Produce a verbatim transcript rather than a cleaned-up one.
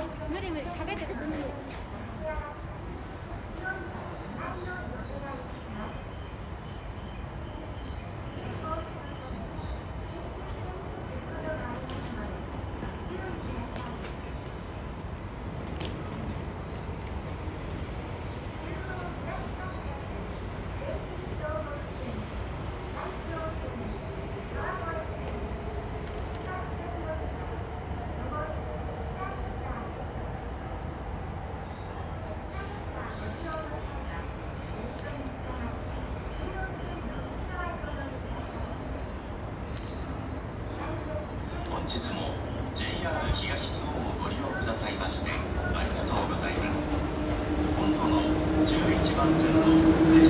無理無理下げてる無理無理。 本日も ジェイアール 東日本をご利用くださいましてありがとうございます。本土のじゅういちばん線の